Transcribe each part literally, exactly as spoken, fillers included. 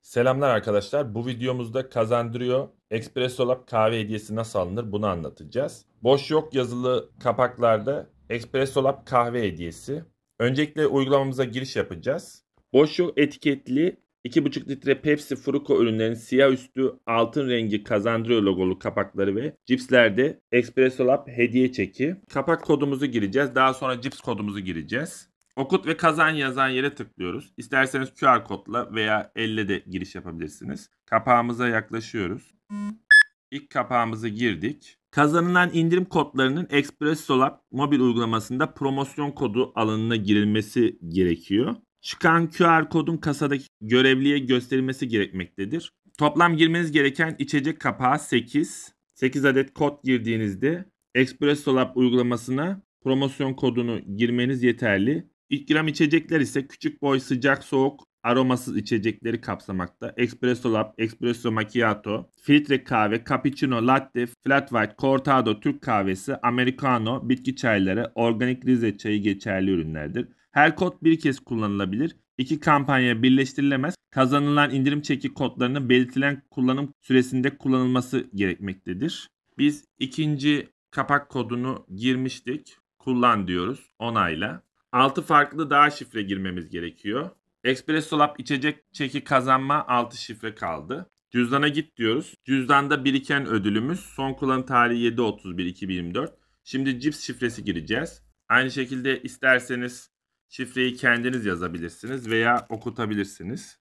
Selamlar arkadaşlar. Bu videomuzda Kazandrio Espresso Lab kahve hediyesi nasıl alınır bunu anlatacağız. Boş yok yazılı kapaklarda Espresso Lab kahve hediyesi. Öncelikle uygulamamıza giriş yapacağız. Boş yok etiketli iki buçuk litre Pepsi Fruko ürünlerinin siyah üstü altın rengi Kazandrio logolu kapakları ve cipslerde Espresso Lab hediye çeki. Kapak kodumuzu gireceğiz. Daha sonra cips kodumuzu gireceğiz. Okut ve kazan yazan yere tıklıyoruz. İsterseniz Q R kodla veya elle de giriş yapabilirsiniz. Kapağımıza yaklaşıyoruz. İlk kapağımızı girdik. Kazanılan indirim kodlarının Espresso Lab mobil uygulamasında promosyon kodu alanına girilmesi gerekiyor. Çıkan Q R kodun kasadaki görevliye gösterilmesi gerekmektedir. Toplam girmeniz gereken içecek kapağı sekiz. sekiz adet kod girdiğinizde Espresso Lab uygulamasına promosyon kodunu girmeniz yeterli. İkram içecekler ise küçük boy sıcak soğuk aromasız içecekleri kapsamakta. Espresso Lab, Espresso Macchiato, filtre kahve, cappuccino, latte, flat white, cortado, Türk kahvesi, americano, bitki çayları, organik Rize çayı geçerli ürünlerdir. Her kod bir kez kullanılabilir. İki kampanya birleştirilemez. Kazanılan indirim çeki kodlarının belirtilen kullanım süresinde kullanılması gerekmektedir. Biz ikinci kapak kodunu girmiştik. Kullan diyoruz. Onayla. altı farklı daha şifre girmemiz gerekiyor. Espresso Lab içecek çeki kazanma altı şifre kaldı. Cüzdana git diyoruz. Cüzdanda biriken ödülümüz son kullanım tarihi yedi otuz bir iki bin yirmi dört. Şimdi cips şifresi gireceğiz. Aynı şekilde isterseniz şifreyi kendiniz yazabilirsiniz veya okutabilirsiniz.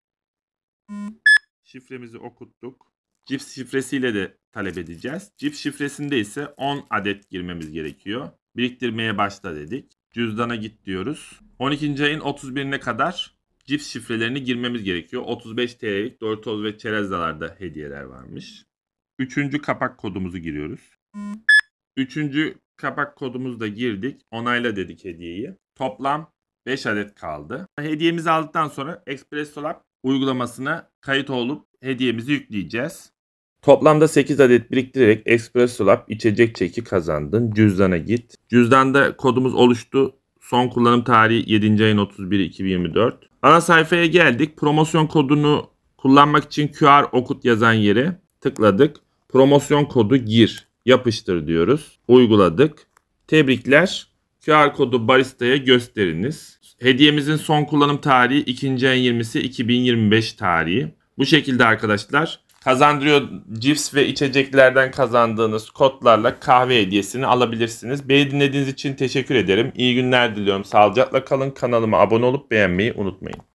Şifremizi okuttuk. Cips şifresiyle de talep edeceğiz. Cips şifresinde ise on adet girmemiz gerekiyor. Biriktirmeye başla dedik. Cüzdana git diyoruz. on ikinci ayın otuz birine kadar cips şifrelerini girmemiz gerekiyor. otuz beş T L'lik Doritos ve çerezdalarda hediyeler varmış. Üçüncü kapak kodumuzu giriyoruz. Üçüncü kapak kodumuzu da girdik. Onayla dedik hediyeyi. Toplam beş adet kaldı. Hediyemizi aldıktan sonra Espresso Lab uygulamasına kayıt olup hediyemizi yükleyeceğiz. Toplamda sekiz adet biriktirerek Espresso Lab içecek çeki kazandın. Cüzdana git. Cüzdanda kodumuz oluştu. Son kullanım tarihi yedinci ayın otuz biri iki bin yirmi dört. Ana sayfaya geldik. Promosyon kodunu kullanmak için Q R okut yazan yere tıkladık. Promosyon kodu gir. Yapıştır diyoruz. Uyguladık. Tebrikler. Q R kodu baristaya gösteriniz. Hediyemizin son kullanım tarihi ikinci ayın yirmisi iki bin yirmi beş tarihi. Bu şekilde arkadaşlar. Kazandrio cips ve içeceklerden kazandığınız kodlarla kahve hediyesini alabilirsiniz. Beni dinlediğiniz için teşekkür ederim. İyi günler diliyorum. Sağlıcakla kalın. Kanalıma abone olup beğenmeyi unutmayın.